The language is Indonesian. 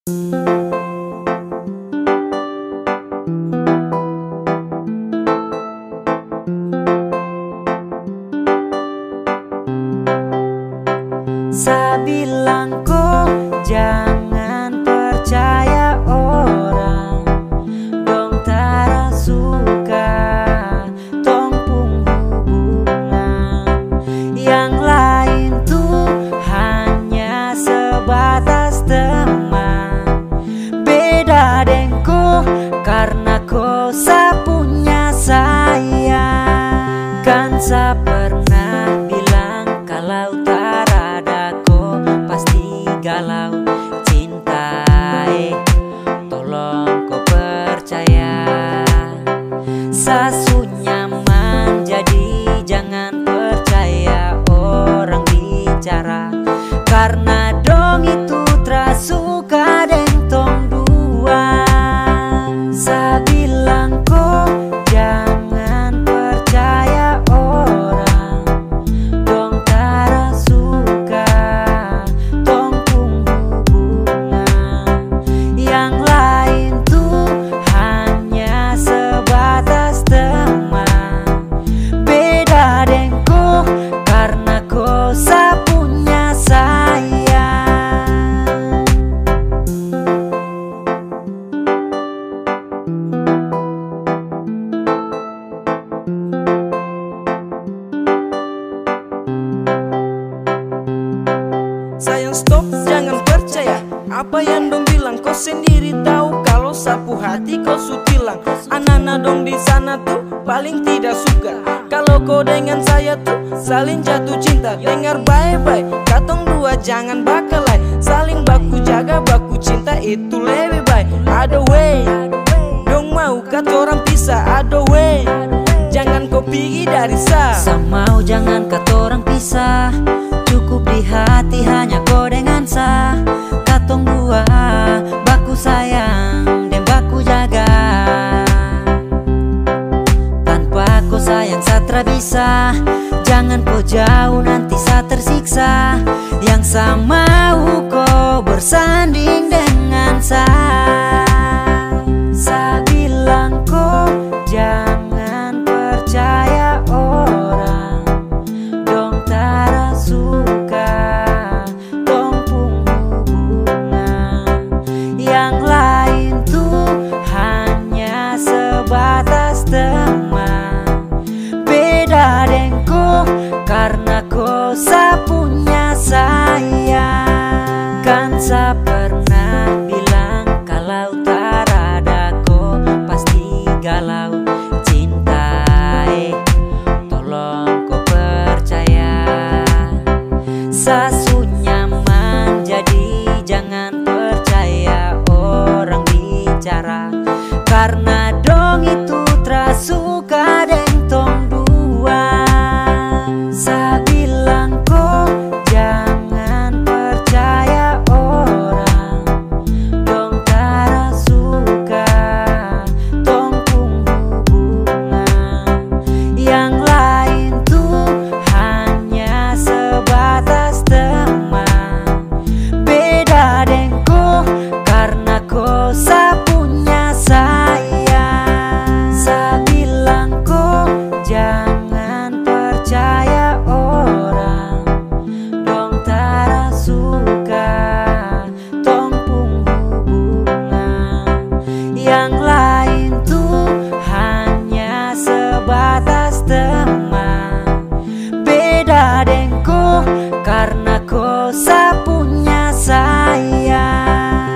Sa bilang ko jangan percaya orang, dong tara suka tong pung hubungan. Yang lain tuh hanya sebatas teman. Beda dengko karena ko sa punya sayang. Kan sa pernah bilang kalau galau cinta, tolong kau percaya. Sasu nyaman jadi jangan percaya orang bicara, karena dong itu terasuka deng tong dua. Sa bilang kok jangan percaya orang, dong tara suka sayang. Stop, jangan percaya apa yang dong bilang. Kau sendiri tahu kalau sapu hati kau sutilang. Anak-anak dong di sana tuh paling tidak suka kalau kau dengan saya tuh saling jatuh cinta. Dengar baik-baik, katong dua jangan bakalai, saling baku jaga baku cinta itu lebih baik. Ada way, dong mau kata orang pisah. Ada way, jangan kau pergi dari sa. Sa mau jangan kata orang pisah, cukup di hati hanya kau dengan sa. Katong dua baku sayang dan baku jaga. Tanpa kau sayang sa tra bisa. Jangan kau jauh nanti sa tersiksa. Yang sa mau kau bersanding dengan sa. Sa bilang kau jangan percaya orang, dong tara suka tong pung hubungan. Yang lain tuh hanya sebatas teman. Beda dengko karena ko sa punya sayang. Kan sa pernah bilang kalau tarada ko pasti galau cinta, tolong kau percaya. Sasu nyaman jadi jangan percaya orang bicara, karena dong itu terasuka deng tong dua. Sa bilang kok jangan percaya orang, dong tara suka tong pung hubungan. Yang lain tuh hanya sebatas teman. Beda dengko karena ko sa punya sayang. Sa bilang kok jangan percaya orang, dong tara suka tong pung hubungan. Yang lain tuh hanya sebatas teman. Beda dengko karena ko sa punya sayang.